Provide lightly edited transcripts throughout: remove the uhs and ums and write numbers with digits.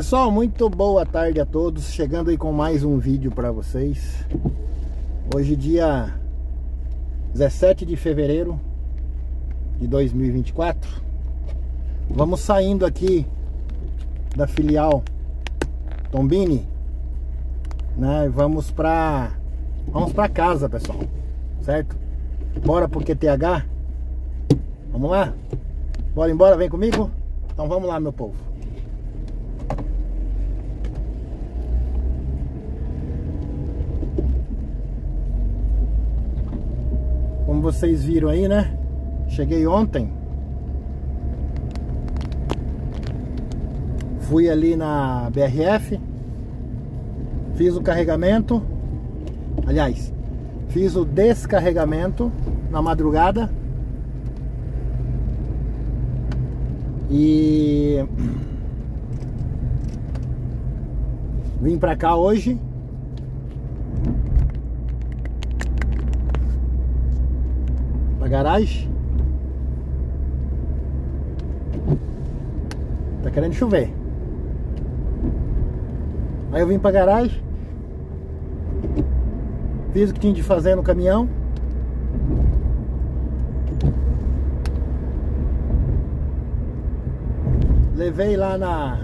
Pessoal, muito boa tarde a todos. Chegando aí com mais um vídeo para vocês. Hoje dia 17 de fevereiro de 2024. Vamos saindo aqui da filial Tombini, né? Vamos pra casa, pessoal, certo? Bora pro QTH? Vamos lá? Bora embora, vem comigo? Então vamos lá, meu povo. Como vocês viram aí, né? Cheguei ontem. Fui ali na BRF. Fiz o carregamento. Aliás, fiz o descarregamento na madrugada. E vim pra cá hoje. Pra garagem. Tá querendo chover. Aí eu vim pra garagem. Fiz o que tinha de fazer no caminhão. Levei lá na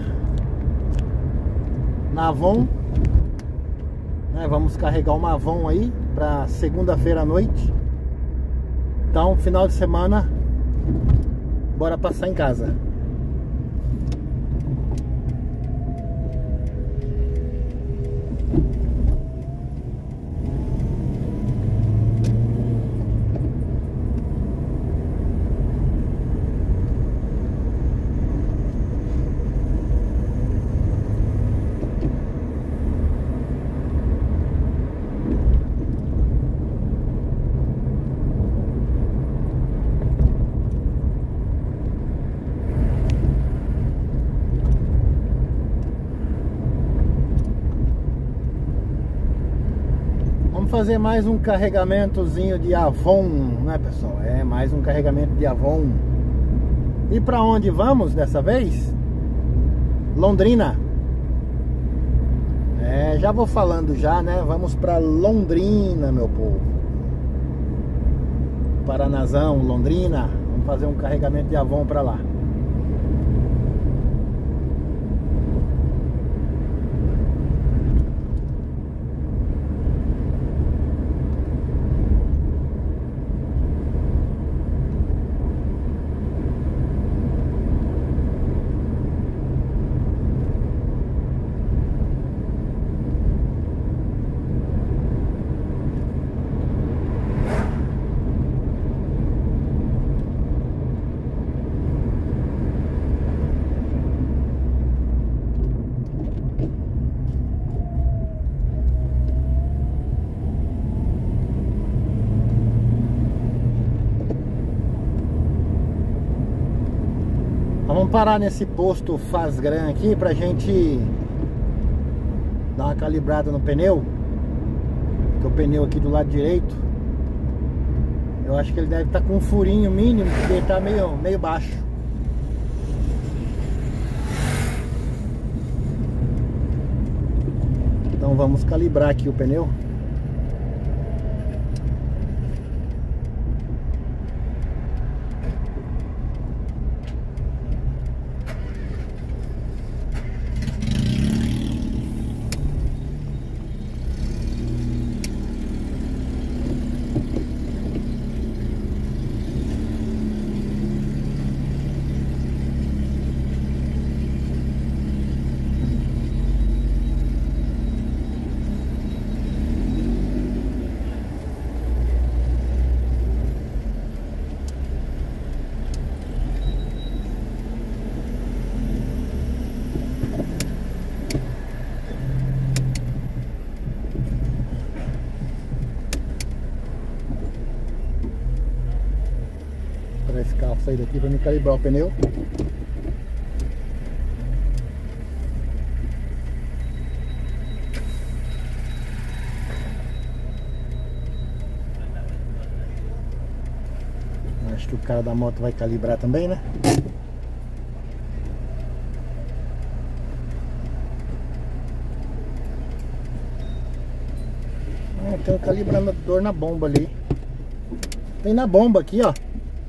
Avon, né? Vamos carregar uma Avon aí pra segunda-feira à noite. Então, final de semana, bora passar em casa. Fazer mais um carregamentozinho de Avon, né, pessoal? É mais um carregamento de Avon. E para onde vamos dessa vez? Londrina. Já vou falando já, né? Vamos para Londrina, meu povo. Paranazão, Londrina. Vamos fazer um carregamento de Avon para lá. Vamos parar nesse posto Fazgran aqui pra gente dar uma calibrada no pneu. Que o pneu aqui do lado direito, eu acho que ele deve estar com um furinho mínimo, porque ele tá meio baixo. Então vamos calibrar aqui o pneu. Esse carro sair daqui para me calibrar o pneu. Acho que o cara da moto vai calibrar também, né? tem um calibrador na bomba ali. Tem na bomba aqui, ó.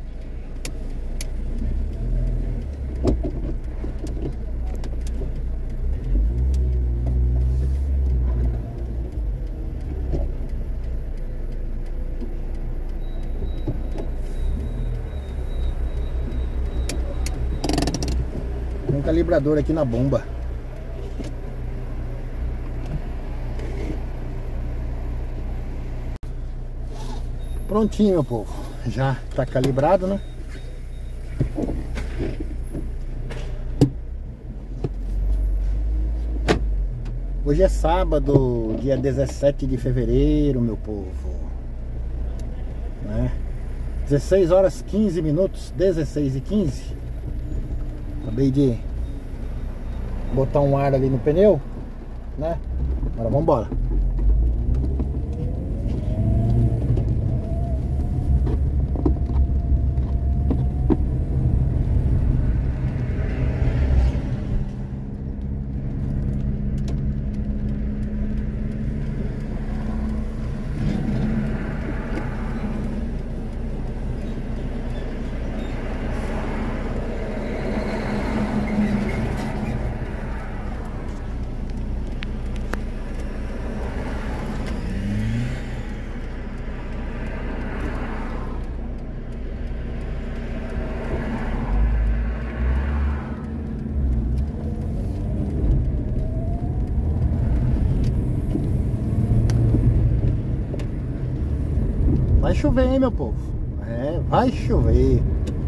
Tem um calibrador aqui na bomba. Prontinho, meu povo. Já tá calibrado, né? Hoje é sábado, dia 17 de fevereiro, meu povo, né? 16 horas 15 minutos, 16h15. Acabei de botar um ar ali no pneu, né? Agora vamos embora. Vai chover, hein, meu povo? É, vai chover.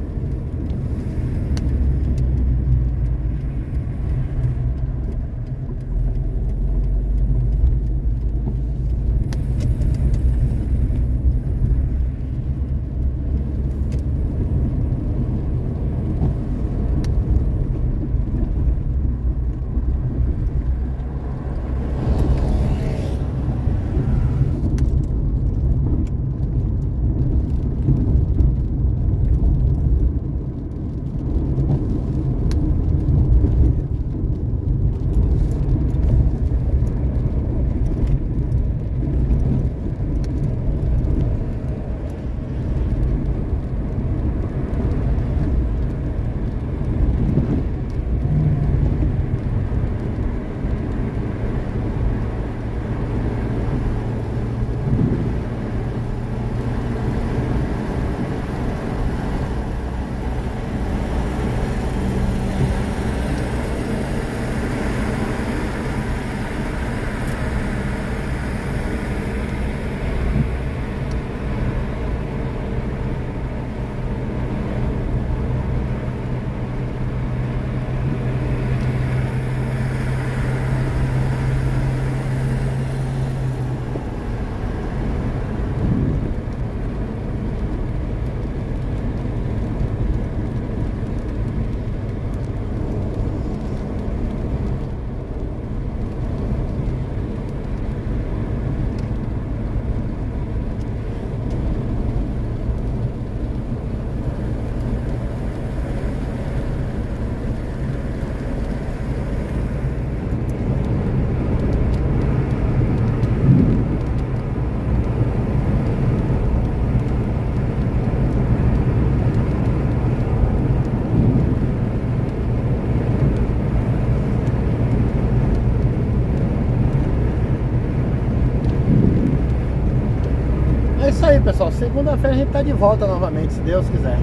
É isso aí, pessoal. Segunda-feira a gente tá de volta novamente, se Deus quiser.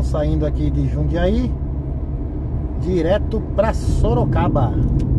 Estamos saindo aqui de Jundiaí direto para Sorocaba.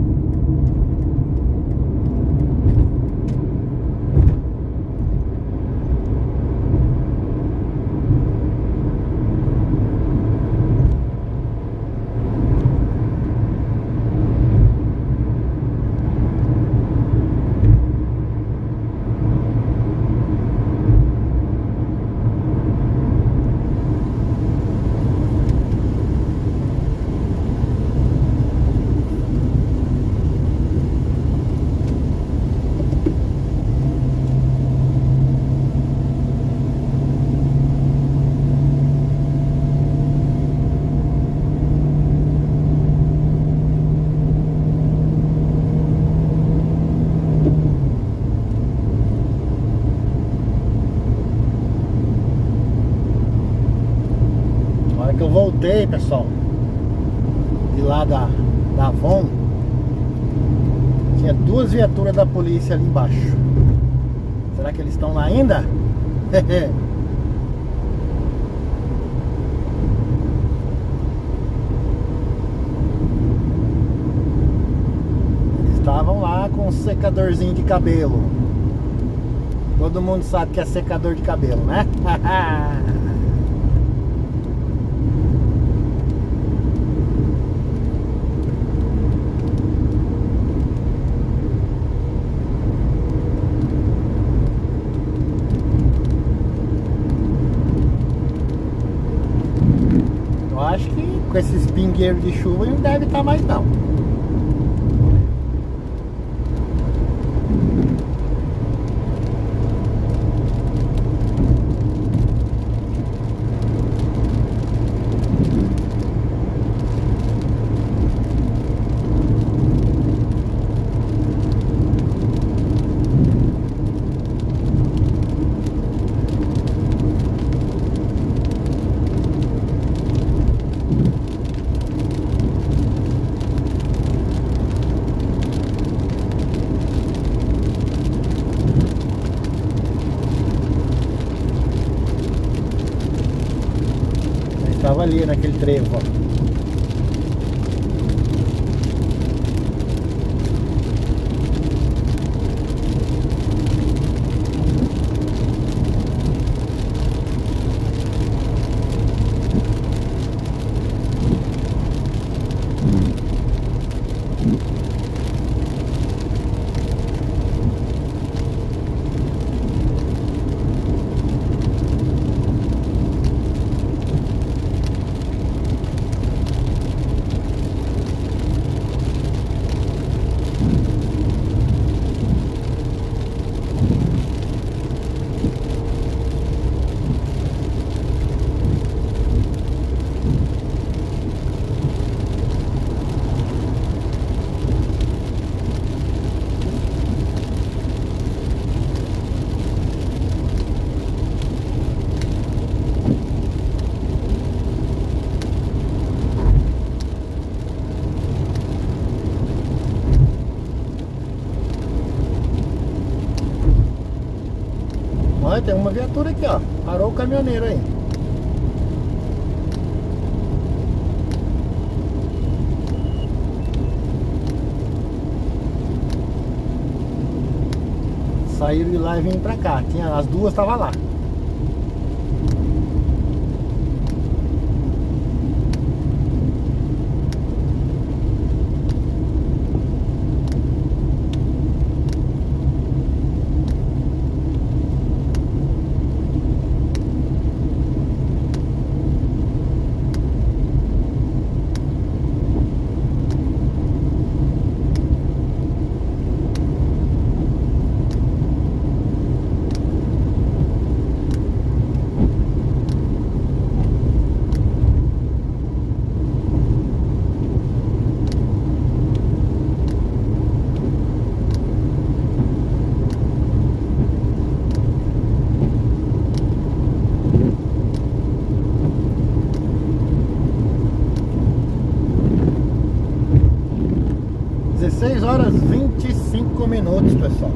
Que eu voltei, pessoal, de lá da Avon, tinha duas viaturas da polícia ali embaixo. Será que eles estão lá ainda? Eles estavam lá com um secadorzinho de cabelo. Todo mundo sabe que é secador de cabelo, né? Acho que com esses pingueiros de chuva não deve estar mais não. Estava ali naquele trevo, ó. Olha, tem uma viatura aqui, ó. Parou o caminhoneiro aí. Saíram de lá e vieram pra cá. As duas estavam lá. horas 25 minutos, pessoal.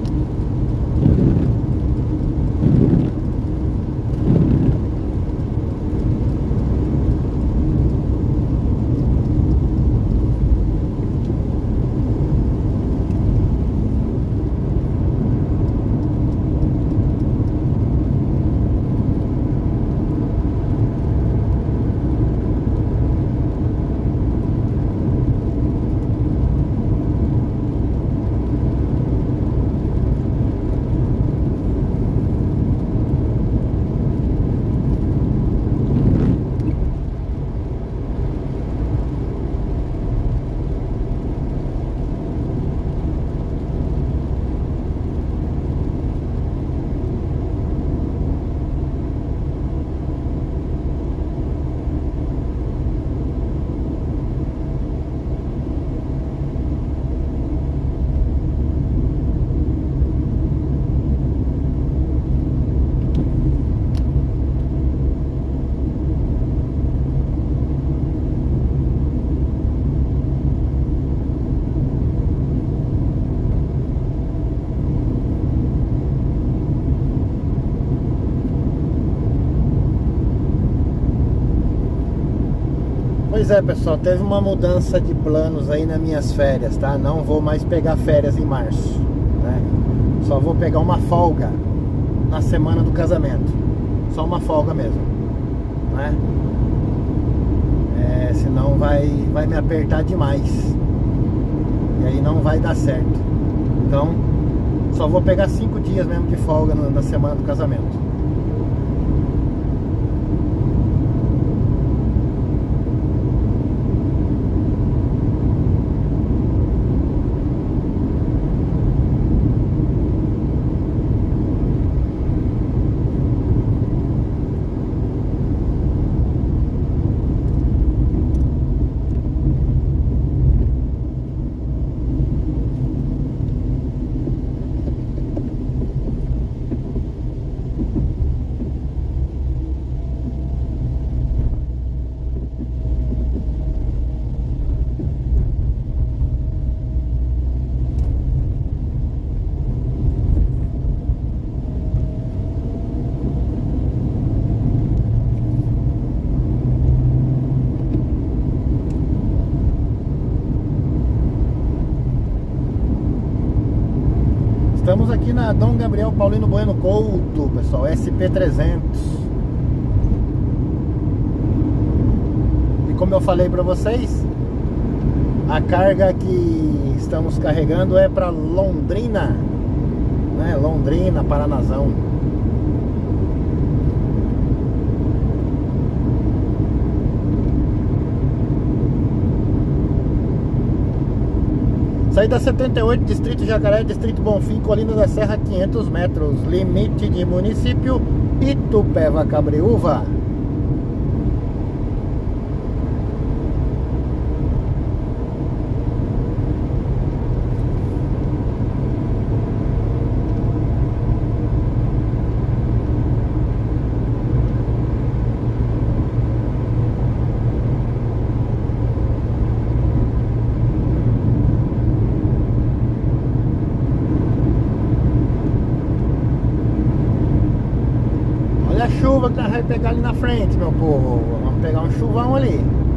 Pois é, pessoal, teve uma mudança de planos aí nas minhas férias, tá? Não vou mais pegar férias em março, né? Só vou pegar uma folga na semana do casamento. Só uma folga mesmo, né? Senão vai me apertar demais. E aí não vai dar certo. Então, só vou pegar 5 dias mesmo de folga na semana do casamento. Estamos aqui na Dom Gabriel Paulino Bueno Couto, pessoal, SP300. E como eu falei para vocês, a carga que estamos carregando é para Londrina, né? Londrina, Paranazão. Saída 78, Distrito Jacaré, Distrito Bonfim, Colina da Serra, 500 metros. Limite de município, Itupeva, Cabreúva. A chuva que nós vamos pegar ali na frente, meu povo. Vamos pegar um chuvão ali.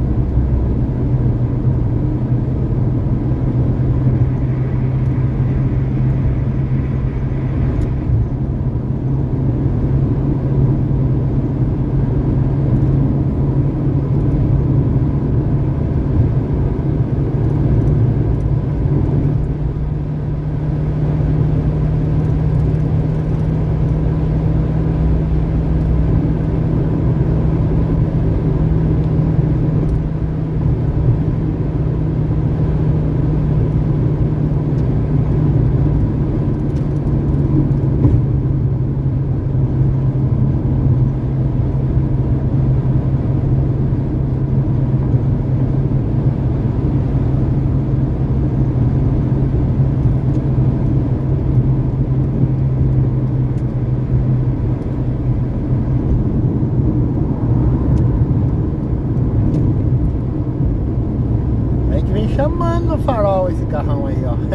Chamando no farol esse carrão aí, ó.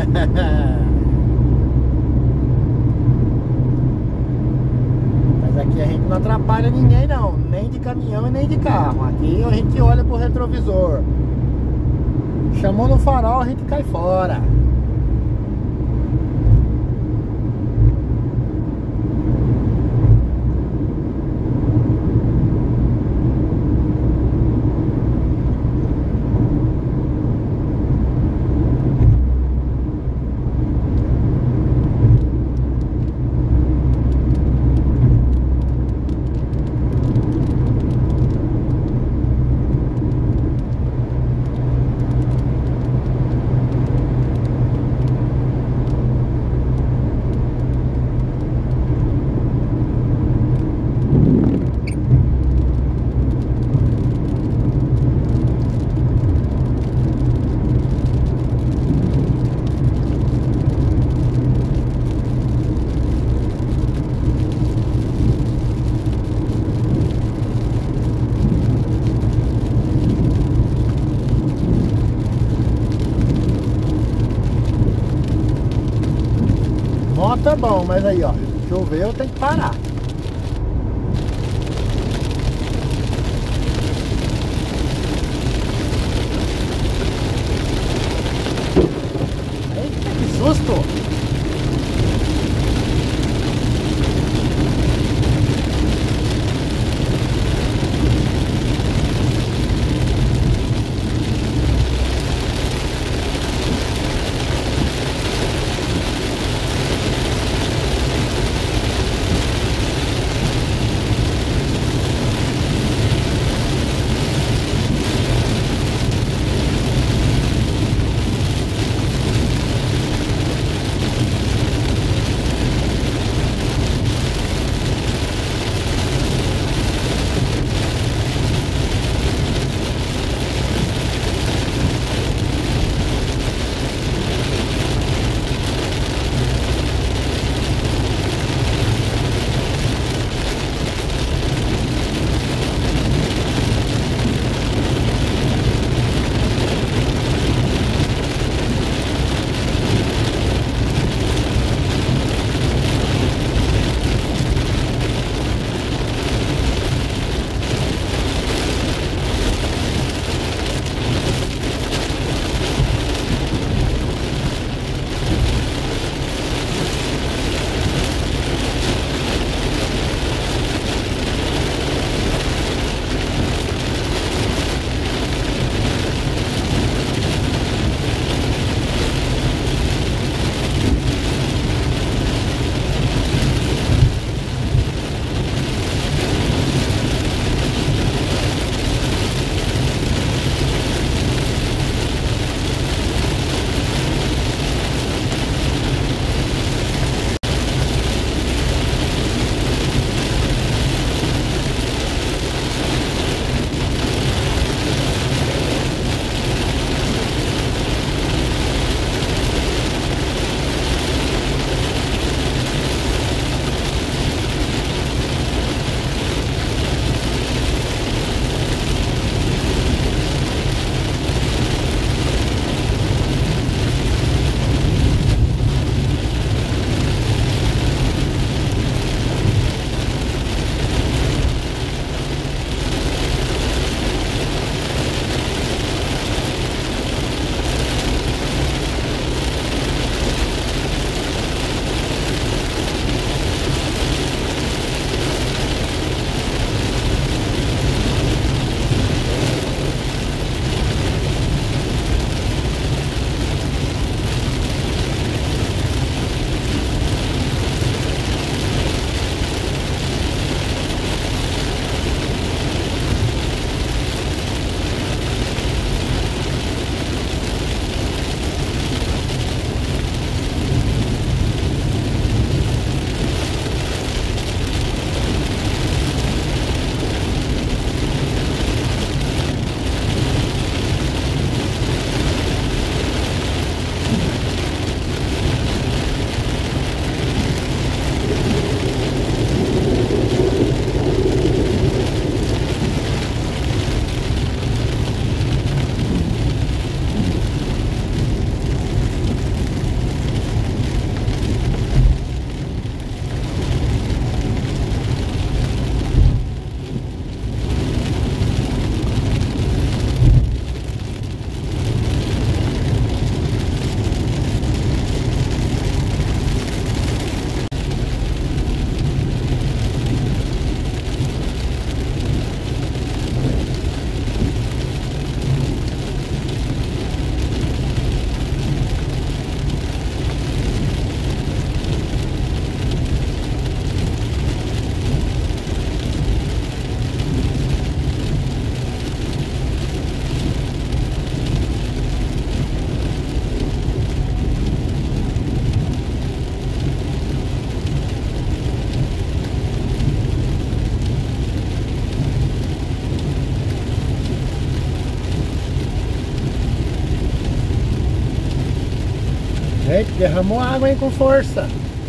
Mas aqui a gente não atrapalha ninguém não, nem de caminhão e nem de carro. Aqui a gente olha pro retrovisor. Chamou no farol, a gente cai fora. Moto é bom, mas aí ó, choveu, tem que parar. Gente, derramou água aí com força.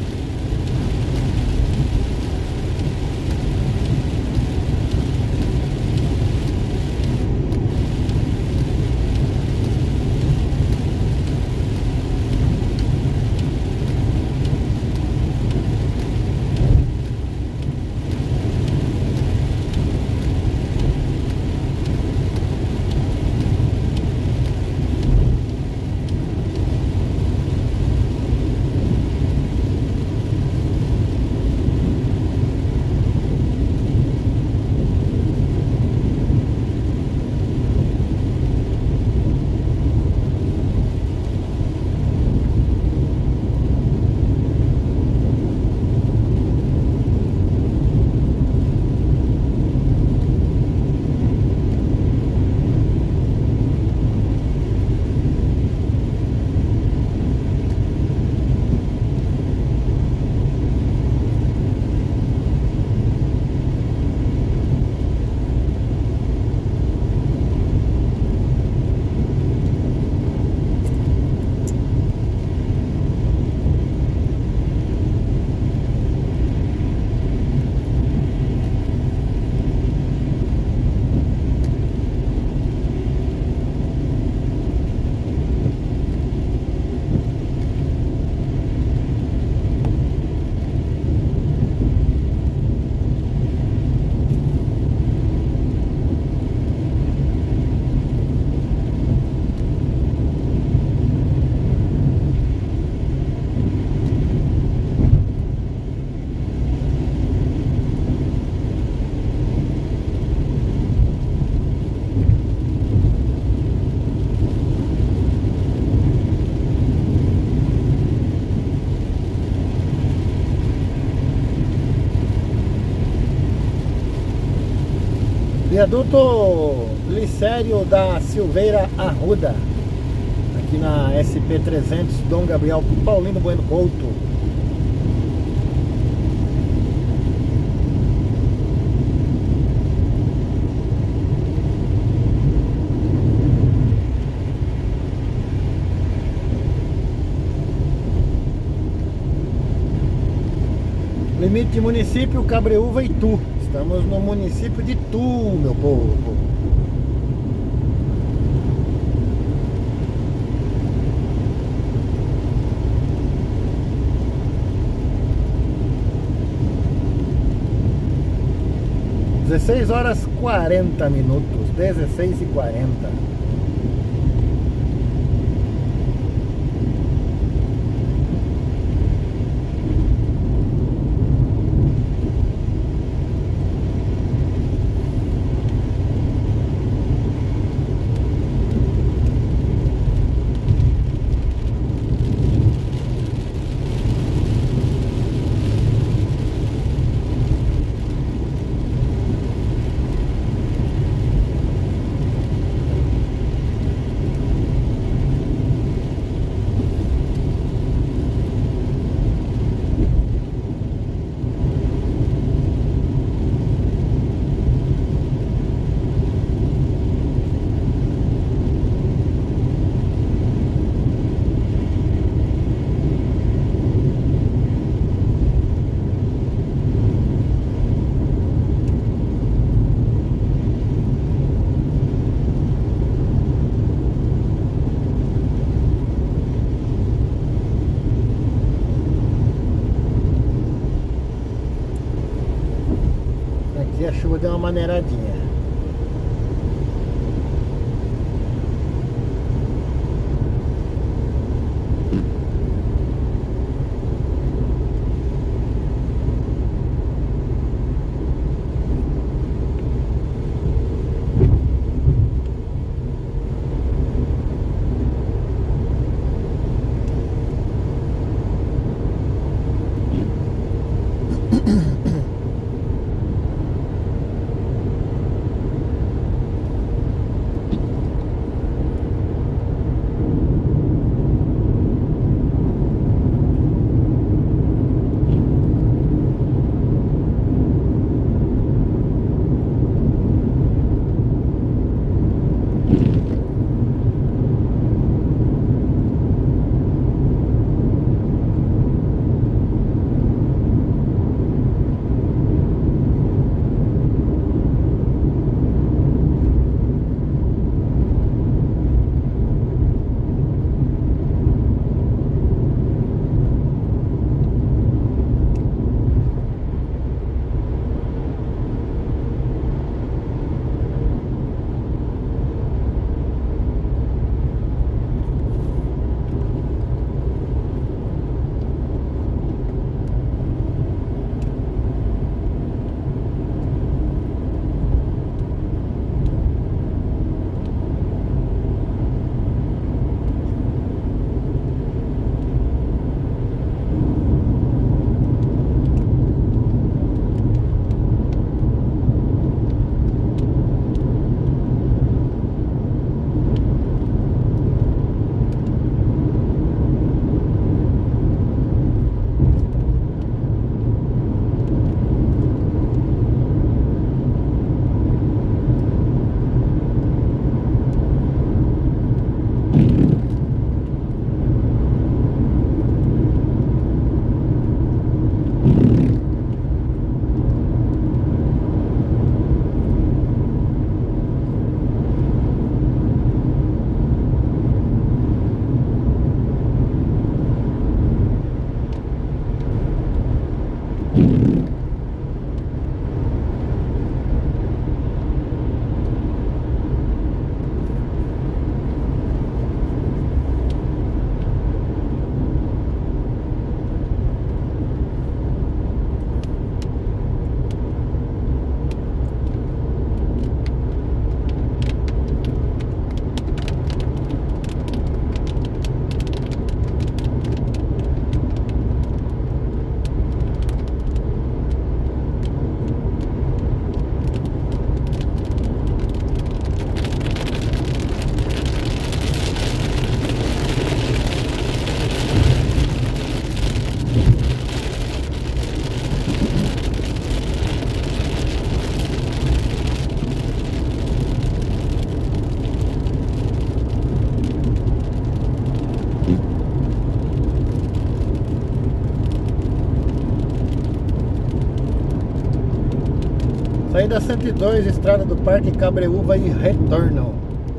Viaduto Licério da Silveira Arruda, aqui na SP-300 Dom Gabriel Paulino Bueno Couto. Limite de município Cabreúva e Itu. Estamos no município de Itu, meu povo. (16h40), 16h40. Aqui a chuva deu uma maneiradinha. BR-102, estrada do Parque Cabreúva e retorno.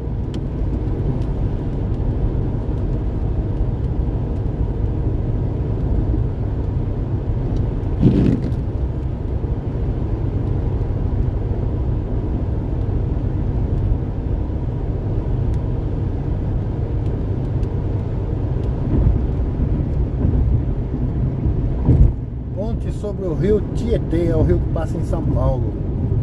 Ponte sobre o rio Tietê, é o rio que passa em São Paulo.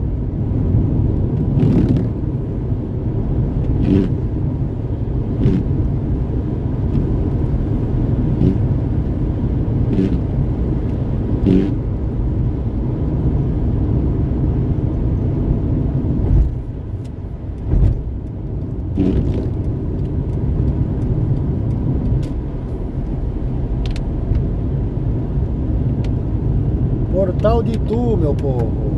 Portal de Itu, meu povo.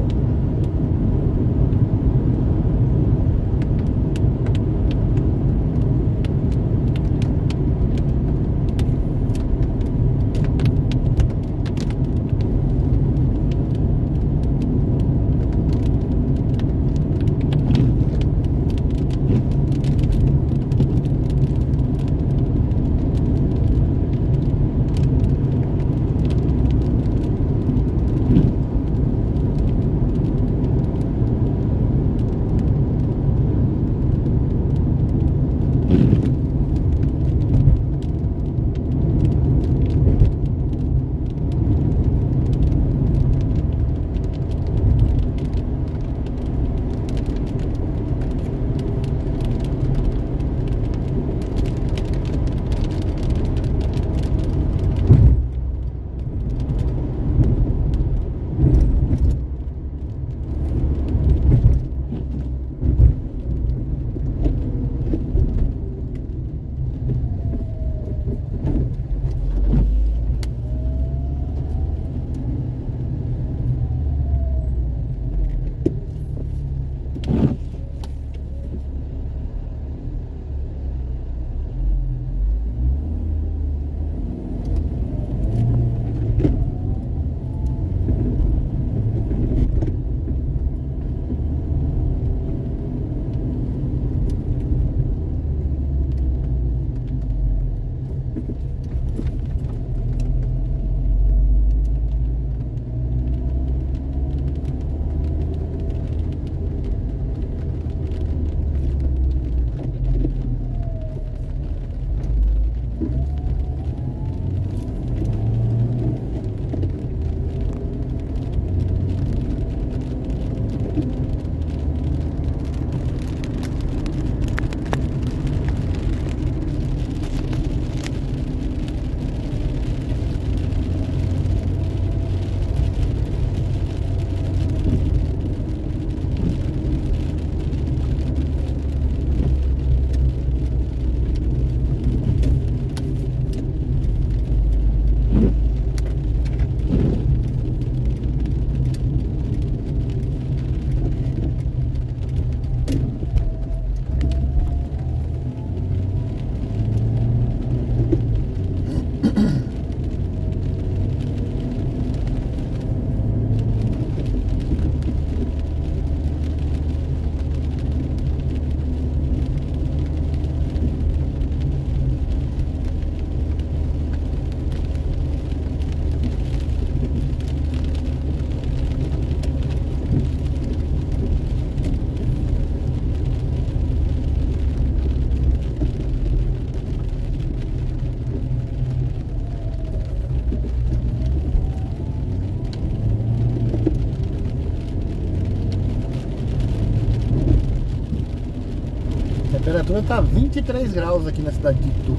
A temperatura tá 23 graus aqui na cidade de Itu.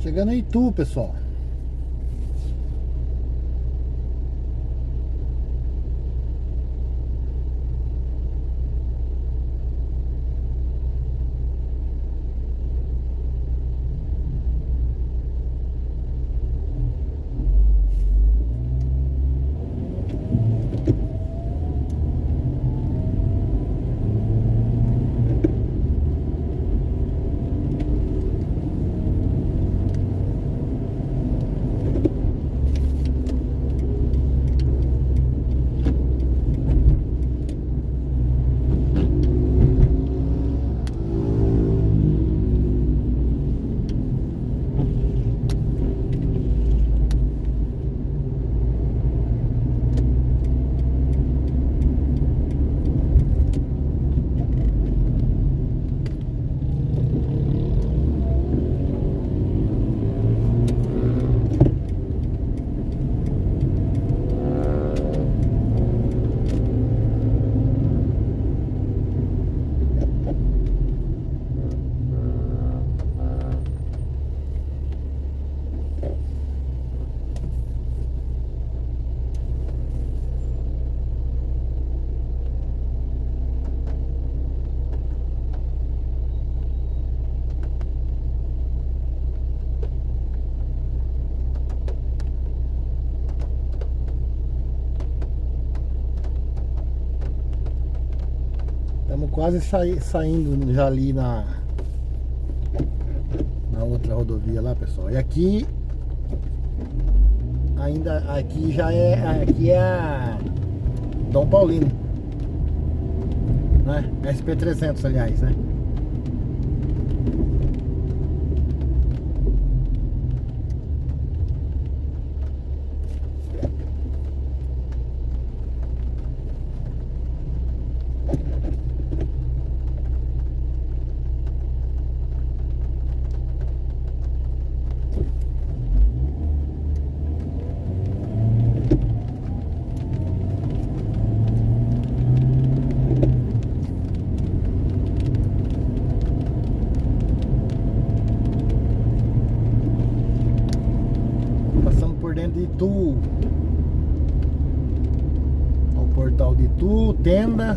Chegando em Itu, pessoal. Estamos quase saindo já ali na outra rodovia lá, pessoal. E aqui ainda aqui é a Dom Paulino, né? SP300, aliás, né? Por dentro de Itu, ao portal de Itu, Tenda.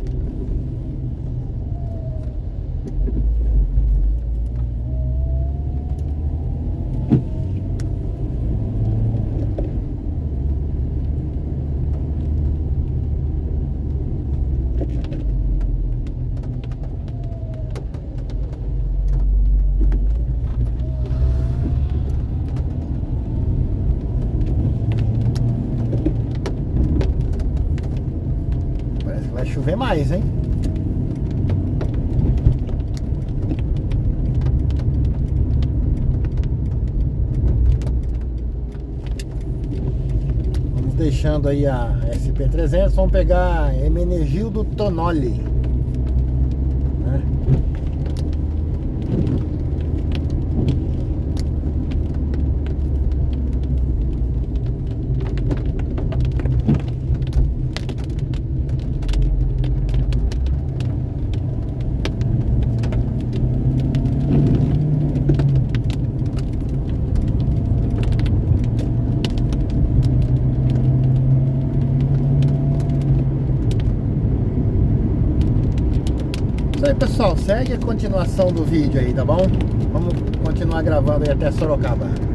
Vai chover mais, hein? Vamos deixando aí a SP300. Vamos pegar Hermenegildo Tonoli, né? Isso aí, pessoal, segue a continuação do vídeo aí, tá bom? Vamos continuar gravando aí até Sorocaba.